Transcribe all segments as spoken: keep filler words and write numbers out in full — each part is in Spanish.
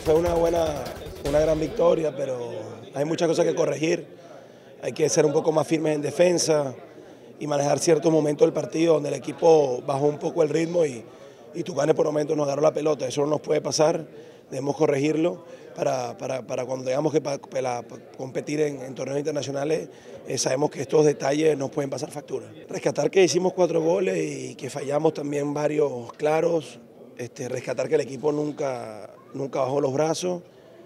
fue una buena, una gran victoria, pero hay muchas cosas que corregir. Hay que ser un poco más firmes en defensa y manejar ciertos momentos del partido donde el equipo bajó un poco el ritmo y, y Tucanes por momentos nos agarró la pelota. Eso no nos puede pasar, debemos corregirlo para, para, para cuando tengamos que pa, para competir en, en torneos internacionales, eh, sabemos que estos detalles nos pueden pasar factura. Rescatar que hicimos cuatro goles y que fallamos también varios claros, este, rescatar que el equipo nunca, nunca bajó los brazos.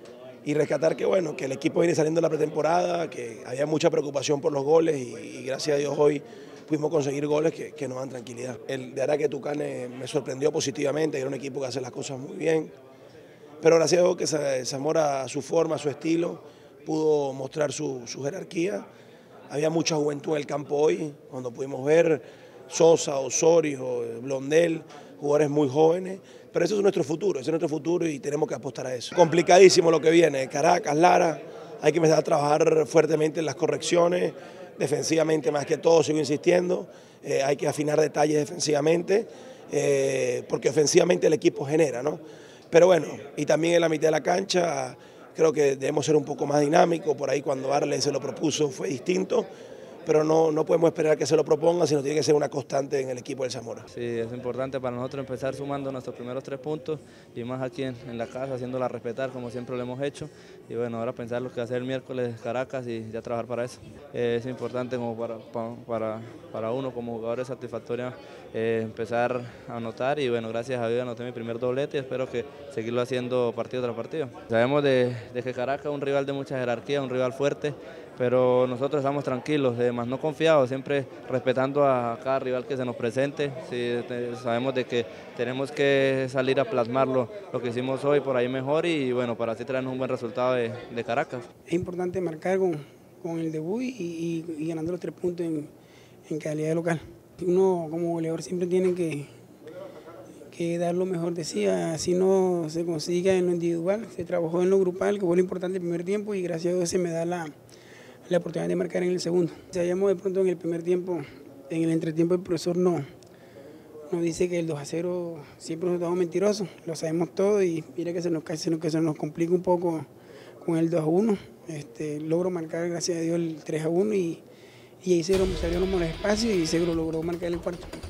Y rescatar que bueno, que el equipo viene saliendo de la pretemporada, que había mucha preocupación por los goles y, y gracias a Dios hoy pudimos conseguir goles que, que nos dan tranquilidad. El de Araque Tucanes me sorprendió positivamente, era un equipo que hace las cosas muy bien, pero gracias a Dios que Zamora a su forma, a su estilo, pudo mostrar su, su jerarquía. Había mucha juventud en el campo hoy, cuando pudimos ver Sosa, Osorio, Blondel, jugadores muy jóvenes, pero ese es nuestro futuro, ese es nuestro futuro y tenemos que apostar a eso. Complicadísimo lo que viene, Caracas, Lara, hay que empezar a trabajar fuertemente en las correcciones, defensivamente más que todo, sigo insistiendo, eh, hay que afinar detalles defensivamente, eh, porque ofensivamente el equipo genera, ¿no? Pero bueno, y también en la mitad de la cancha creo que debemos ser un poco más dinámicos, por ahí cuando Arle se lo propuso fue distinto, pero no, no podemos esperar que se lo proponga, sino tiene que ser una constante en el equipo del Zamora. Sí, es importante para nosotros empezar sumando nuestros primeros tres puntos y más aquí en, en la casa, haciéndola respetar como siempre lo hemos hecho. Y bueno, ahora pensar lo que va a hacer el miércoles Caracas y ya trabajar para eso. Eh, es importante como para, para, para uno como jugador, es satisfactoria eh, empezar a anotar y bueno, gracias a Dios anoté mi primer doblete y espero que seguirlo haciendo partido tras partido. Sabemos de, de que Caracas es un rival de mucha jerarquía, un rival fuerte, pero nosotros estamos tranquilos, más no confiados, siempre respetando a cada rival que se nos presente. Sí, sabemos de que tenemos que salir a plasmarlo, lo que hicimos hoy por ahí mejor y bueno, para así traernos un buen resultado de, de Caracas. Es importante marcar con, con el debut y, y, y ganando los tres puntos en, en calidad de local. Uno como goleador siempre tiene que, que dar lo mejor de sí, así no se consiga en lo individual, se trabajó en lo grupal, que fue lo importante el primer tiempo y gracias a Dios se me da la la oportunidad de marcar en el segundo. Sabíamos de pronto en el primer tiempo, en el entretiempo el profesor no, nos dice que el dos a cero siempre nos damos mentirosos, lo sabemos todo y mira que se nos, se nos, que se nos complica un poco con el dos a uno. Este, logro marcar gracias a Dios el tres a uno y, y ahí se salieron los espacios y Seguro logró marcar el cuarto.